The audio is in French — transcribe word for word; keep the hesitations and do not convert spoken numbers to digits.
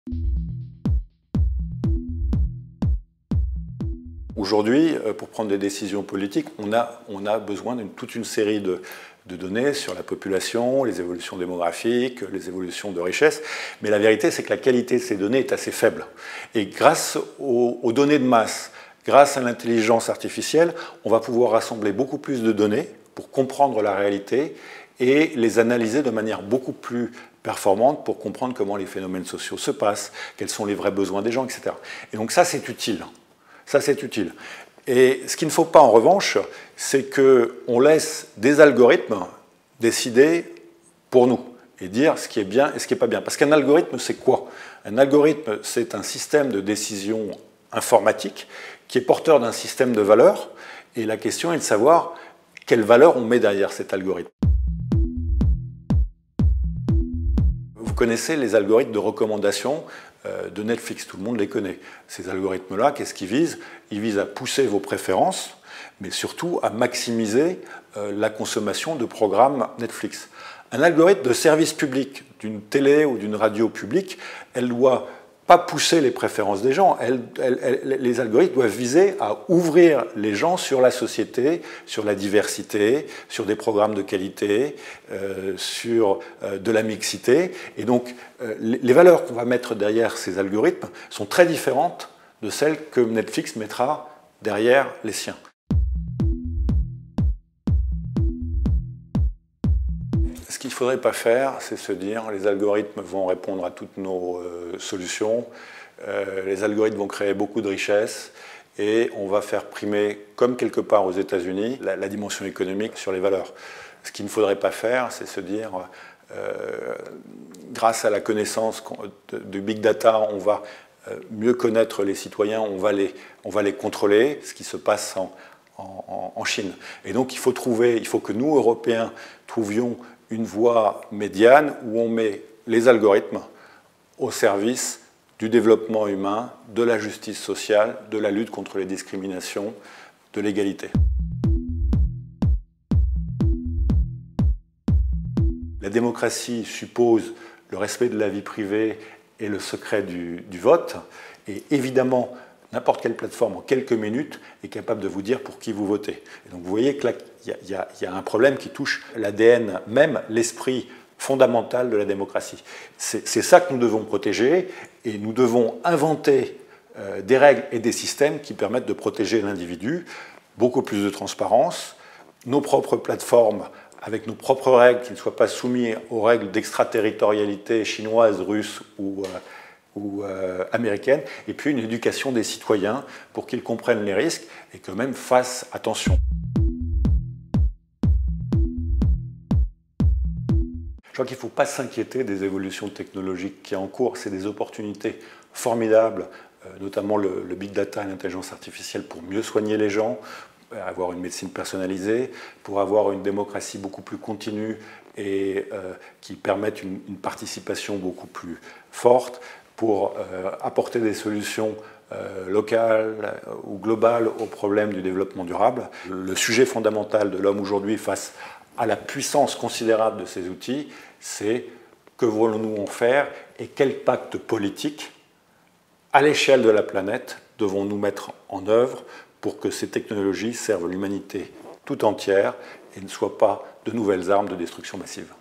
Aujourd'hui, pour prendre des décisions politiques, on a, on a besoin d'une toute une série de, de données sur la population, les évolutions démographiques, les évolutions de richesse. Mais la vérité, c'est que la qualité de ces données est assez faible. Et grâce aux, aux données de masse, grâce à l'intelligence artificielle, on va pouvoir rassembler beaucoup plus de données pour comprendre la réalité et les analyser de manière beaucoup plus performante pour comprendre comment les phénomènes sociaux se passent, quels sont les vrais besoins des gens, et cetera. Et donc ça, c'est utile. Ça, c'est utile. Et ce qu'il ne faut pas, en revanche, c'est qu'on laisse des algorithmes décider pour nous et dire ce qui est bien et ce qui n'est pas bien. Parce qu'un algorithme, c'est quoi? Un algorithme, c'est un système de décision informatique qui est porteur d'un système de valeurs. Et la question est de savoir quelle valeur on met derrière cet algorithme. Vous connaissez les algorithmes de recommandation de Netflix, tout le monde les connaît. Ces algorithmes-là, qu'est-ce qu'ils visent? Ils visent à pousser vos préférences, mais surtout à maximiser la consommation de programmes Netflix. Un algorithme de service public, d'une télé ou d'une radio publique, elle doit pas pousser les préférences des gens. Elle, elle, elle, les algorithmes doivent viser à ouvrir les gens sur la société, sur la diversité, sur des programmes de qualité, euh, sur euh, de la mixité. Et donc, euh, les valeurs qu'on va mettre derrière ces algorithmes sont très différentes de celles que Netflix mettra derrière les siens. Ce qu'il ne faudrait pas faire, c'est se dire les algorithmes vont répondre à toutes nos euh, solutions, euh, les algorithmes vont créer beaucoup de richesses et on va faire primer, comme quelque part aux États-Unis, la, la dimension économique sur les valeurs. Ce qu'il ne faudrait pas faire, c'est se dire euh, grâce à la connaissance du big data, on va mieux connaître les citoyens, on va les, on va les contrôler, ce qui se passe en, en, en Chine. Et donc il faut trouver, il faut que nous, Européens, trouvions une voie médiane où on met les algorithmes au service du développement humain, de la justice sociale, de la lutte contre les discriminations, de l'égalité. La démocratie suppose le respect de la vie privée et le secret du, du vote. Et évidemment, n'importe quelle plateforme, en quelques minutes, est capable de vous dire pour qui vous votez. Et donc vous voyez que là, il y, y, y a un problème qui touche l'A D N même, l'esprit fondamental de la démocratie. C'est ça que nous devons protéger, et nous devons inventer euh, des règles et des systèmes qui permettent de protéger l'individu, beaucoup plus de transparence, nos propres plateformes avec nos propres règles qui ne soient pas soumises aux règles d'extraterritorialité chinoise, russe ou... Euh, ou euh, américaine, et puis une éducation des citoyens pour qu'ils comprennent les risques et que même fassent attention. Je crois qu'il ne faut pas s'inquiéter des évolutions technologiques qui sont en cours. C'est des opportunités formidables, euh, notamment le, le big data et l'intelligence artificielle pour mieux soigner les gens, avoir une médecine personnalisée, pour avoir une démocratie beaucoup plus continue et euh, qui permette une, une participation beaucoup plus forte, pour euh, apporter des solutions euh, locales euh, ou globales aux problèmes du développement durable. Le sujet fondamental de l'homme aujourd'hui face à la puissance considérable de ces outils, c'est que voulons-nous en faire et quel pacte politique, à l'échelle de la planète, devons-nous mettre en œuvre pour que ces technologies servent l'humanité tout entière et ne soient pas de nouvelles armes de destruction massive.